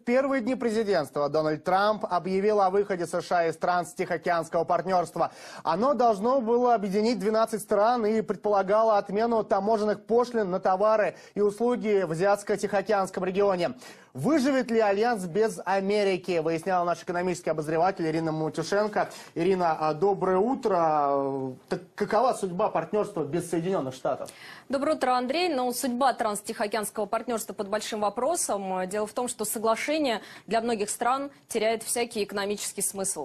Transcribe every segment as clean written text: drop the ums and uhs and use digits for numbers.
первые дни президентства Дональд Трамп объявил о выходе США из Транстихоокеанского партнерства. Оно должно было объединить 12 стран и предполагало отмену таможенных пошлин на товары и услуги в Азиатско-Тихоокеанском регионе. Выживет ли альянс без Америки, выясняла наш экономический обозреватель Ирина Матюшенко. Ирина, доброе утро. Так какова судьба партнерства без Соединенных Штатов? Доброе утро, Андрей. Но судьба Транстихоокеанского партнерства под большим вопросом. Дело в том, что соглашение для многих стран теряет всякий экономический смысл.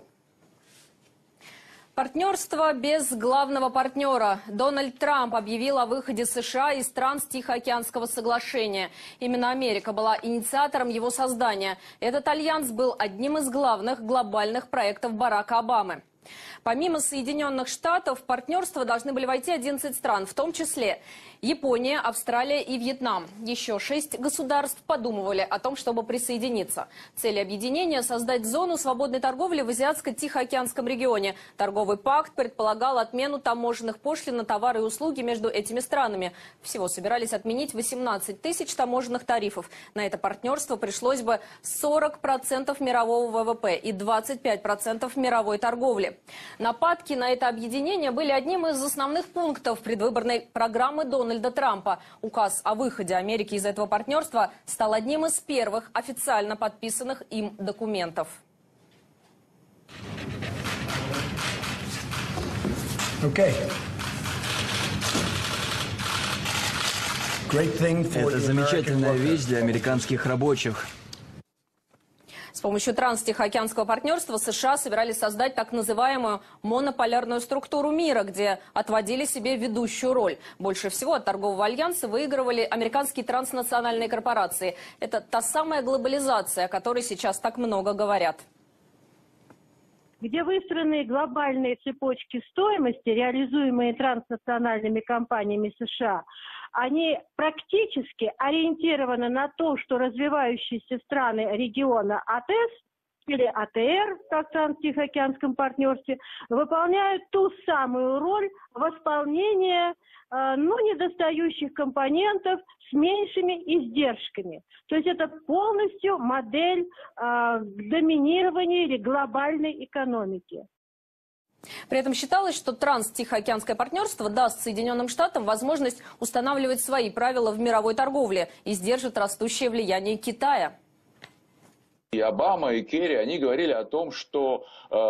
Партнерство без главного партнера. Дональд Трамп объявил о выходе США из Транстихоокеанского соглашения. Именно Америка была инициатором его создания. Этот альянс был одним из главных глобальных проектов Барака Обамы. Помимо Соединенных Штатов, в партнерство должны были войти 11 стран, в том числе Япония, Австралия и Вьетнам. Еще 6 государств подумывали о том, чтобы присоединиться. Цель объединения – создать зону свободной торговли в Азиатско-Тихоокеанском регионе. Торговый пакт предполагал отмену таможенных пошлин на товары и услуги между этими странами. Всего собирались отменить 18 тысяч таможенных тарифов. На это партнерство пришлось бы 40% мирового ВВП и 25% мировой торговли. Нападки на это объединение были одним из основных пунктов предвыборной программы Дональда Трампа. Указ о выходе Америки из этого партнерства стал одним из первых официально подписанных им документов. Это замечательная вещь для американских рабочих. С помощью Транстихоокеанского партнерства США собирались создать так называемую монополярную структуру мира, где отводили себе ведущую роль. Больше всего от торгового альянса выигрывали американские транснациональные корпорации. Это та самая глобализация, о которой сейчас так много говорят. Где выстроены глобальные цепочки стоимости, реализуемые транснациональными компаниями США, они практически ориентированы на то, что развивающиеся страны региона АТЭС или АТР, как в Транстихоокеанском партнерстве, выполняют ту самую роль восполнения недостающих компонентов с меньшими издержками. То есть это полностью модель доминирования или глобальной экономики. При этом считалось, что Транстихоокеанское партнерство даст Соединенным Штатам возможность устанавливать свои правила в мировой торговле и сдержит растущее влияние Китая. И Обама, и Керри, они говорили о том, что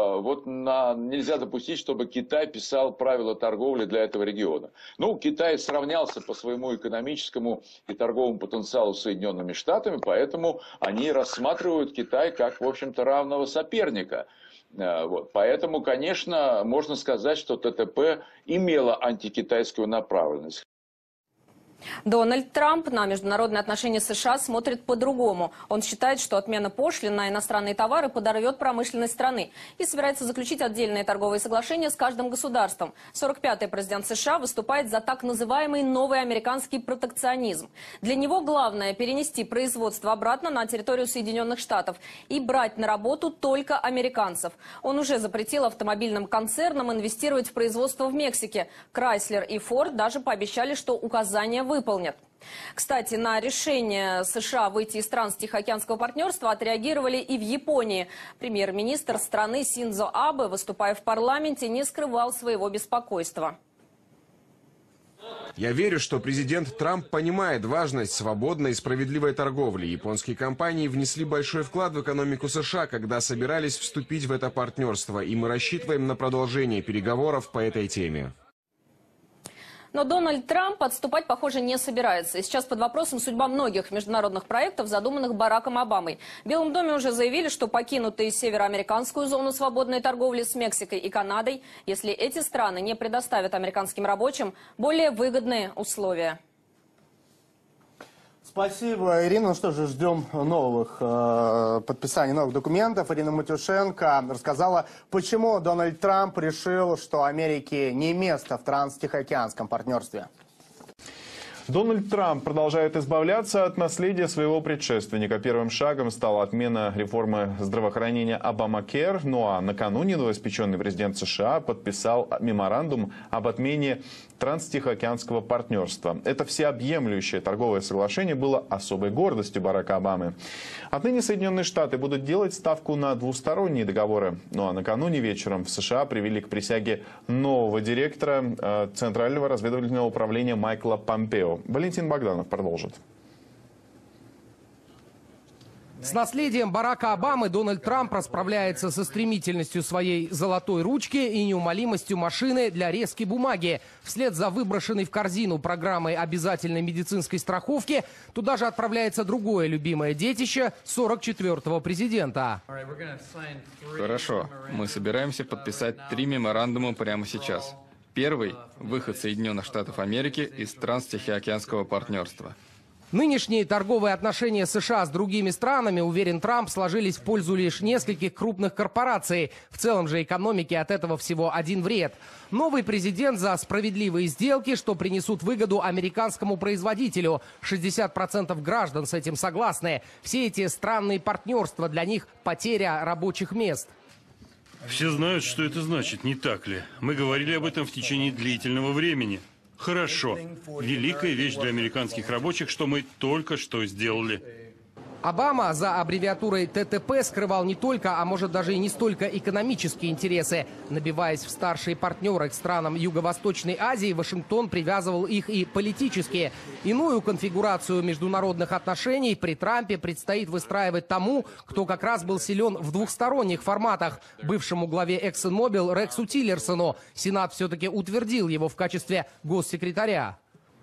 нельзя допустить, чтобы Китай писал правила торговли для этого региона. Ну, Китай сравнялся по своему экономическому и торговому потенциалу с Соединенными Штатами, поэтому они рассматривают Китай как, в общем-то, равного соперника. Поэтому, конечно, можно сказать, что ТТП имела антикитайскую направленность. Дональд Трамп на международные отношения США смотрит по-другому. Он считает, что отмена пошлин на иностранные товары подорвет промышленность страны и собирается заключить отдельные торговые соглашения с каждым государством. 45-й президент США выступает за так называемый новый американский протекционизм. Для него главное – перенести производство обратно на территорию Соединенных Штатов и брать на работу только американцев. Он уже запретил автомобильным концернам инвестировать в производство в Мексике. Chrysler и Ford даже пообещали, что указания выполнят. Кстати, на решение США выйти из Транстихоокеанского партнерства отреагировали и в Японии. Премьер-министр страны Синдзо Абе, выступая в парламенте, не скрывал своего беспокойства. Я верю, что президент Трамп понимает важность свободной и справедливой торговли. Японские компании внесли большой вклад в экономику США, когда собирались вступить в это партнерство, и мы рассчитываем на продолжение переговоров по этой теме. Но Дональд Трамп отступать, похоже, не собирается. И сейчас под вопросом судьба многих международных проектов, задуманных Бараком Обамой. В Белом доме уже заявили, что покинут и североамериканскую зону свободной торговли с Мексикой и Канадой, если эти страны не предоставят американским рабочим более выгодные условия. Спасибо, Ирина. Ну что же, ждем новых подписаний новых документов. Ирина Матюшенко рассказала, почему Дональд Трамп решил, что Америке не место в Транстихоокеанском партнерстве. Дональд Трамп продолжает избавляться от наследия своего предшественника. Первым шагом стала отмена реформы здравоохранения Обамакер. Ну а накануне новоиспеченный президент США подписал меморандум об отмене Транстихоокеанского партнерства. Это всеобъемлющее торговое соглашение было особой гордостью Барака Обамы. Отныне Соединенные Штаты будут делать ставку на двусторонние договоры. Ну а накануне вечером в США привели к присяге нового директора Центрального разведывательного управления Майкла Помпео. Валентин Богданов продолжит. С наследием Барака Обамы Дональд Трамп расправляется со стремительностью своей золотой ручки и неумолимостью машины для резки бумаги. Вслед за выброшенной в корзину программой обязательной медицинской страховки туда же отправляется другое любимое детище 44-го президента. Хорошо, мы собираемся подписать 3 меморандума прямо сейчас. Первый – выход Соединенных Штатов Америки из Транстихоокеанского партнерства. Нынешние торговые отношения США с другими странами, уверен Трамп, сложились в пользу лишь нескольких крупных корпораций. В целом же экономике от этого всего один вред. Новый президент за справедливые сделки, что принесут выгоду американскому производителю. 60% граждан с этим согласны. Все эти странные партнерства для них – потеря рабочих мест. Все знают, что это значит, не так ли? Мы говорили об этом в течение длительного времени. Хорошо. Великая вещь для американских рабочих, что мы только что сделали. Обама за аббревиатурой ТТП скрывал не только, а может даже и не столько экономические интересы. Набиваясь в старшие партнеры к странам Юго-Восточной Азии, Вашингтон привязывал их и политически. Иную конфигурацию международных отношений при Трампе предстоит выстраивать тому, кто как раз был силен в двухсторонних форматах. Бывшему главе ExxonMobil Рексу Тиллерсону. Сенат все-таки утвердил его в качестве госсекретаря.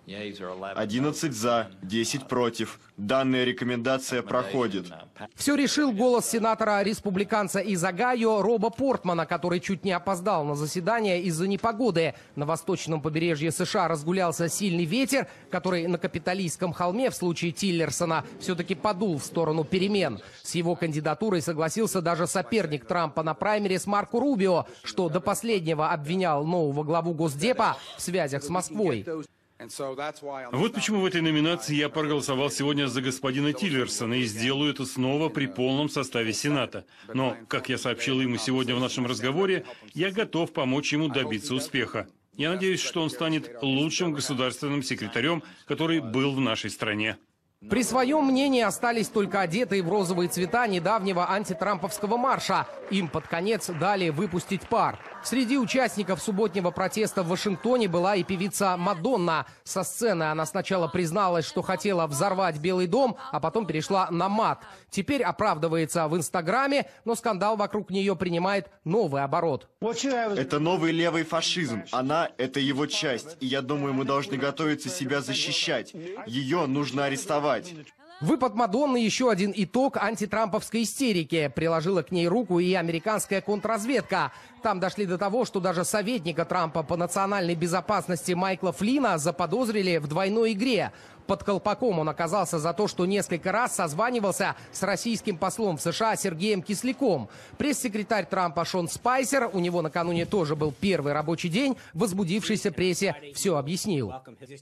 11 за, 10 против. Данная рекомендация проходит. Все решил голос сенатора-республиканца из Огайо Роба Портмана, который чуть не опоздал на заседание из-за непогоды. На восточном побережье США разгулялся сильный ветер, который на Капитолийском холме в случае Тиллерсона все-таки подул в сторону перемен. С его кандидатурой согласился даже соперник Трампа на праймерис Марко Рубио, что до последнего обвинял нового главу Госдепа в связях с Москвой. Вот почему в этой номинации я проголосовал сегодня за господина Тиллерсона и сделаю это снова при полном составе Сената. Но, как я сообщил ему сегодня в нашем разговоре, я готов помочь ему добиться успеха. Я надеюсь, что он станет лучшим государственным секретарем, который был в нашей стране. При своем мнении остались только одетые в розовые цвета недавнего антитрамповского марша. Им под конец дали выпустить пар. Среди участников субботнего протеста в Вашингтоне была и певица Мадонна. Со сцены она сначала призналась, что хотела взорвать Белый дом, а потом перешла на мат. Теперь оправдывается в Инстаграме, но скандал вокруг нее принимает новый оборот. Это новый левый фашизм. Она – это его часть. И я думаю, мы должны готовиться себя защищать. Ее нужно арестовать. Выпад Мадонны – еще один итог антитрамповской истерики. Приложила к ней руку и американская контрразведка. Там дошли до того, что даже советника Трампа по национальной безопасности Майкла Флина заподозрили в двойной игре. Под колпаком он оказался за то, что несколько раз созванивался с российским послом в США Сергеем Кисляком. Пресс-секретарь Трампа Шон Спайсер, у него накануне тоже был первый рабочий день, возбудившейся прессе все объяснил.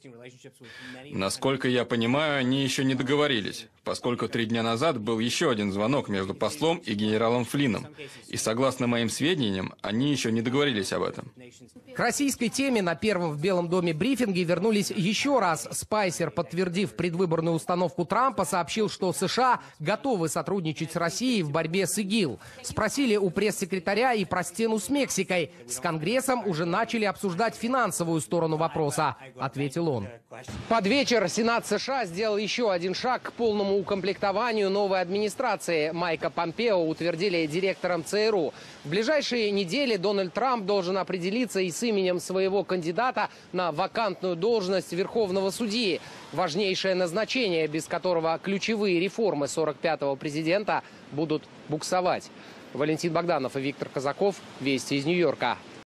Насколько я понимаю, они еще не договорились, поскольку 3 дня назад был еще один звонок между послом и генералом Флином. И согласно моим сведениям, они еще не договорились об этом. К российской теме на первом в Белом доме брифинге вернулись еще раз. Спайсер, подтвердив предвыборную установку Трампа, сообщил, что США готовы сотрудничать с Россией в борьбе с ИГИЛ. Спросили у пресс-секретаря и про стену с Мексикой. С Конгрессом уже начали обсуждать финансовую сторону вопроса, ответил он. Под вечер Сенат США сделал еще один шаг к полному укомплектованию новой администрации. Майка Помпео утвердили директором ЦРУ. В ближайшие недели Дональд Трамп должен определиться и с именем своего кандидата на вакантную должность верховного судьи. Важнейшее назначение, без которого ключевые реформы 45-го президента будут буксовать. Валентин Богданов и Виктор Казаков. Вести из Нью-Йорка.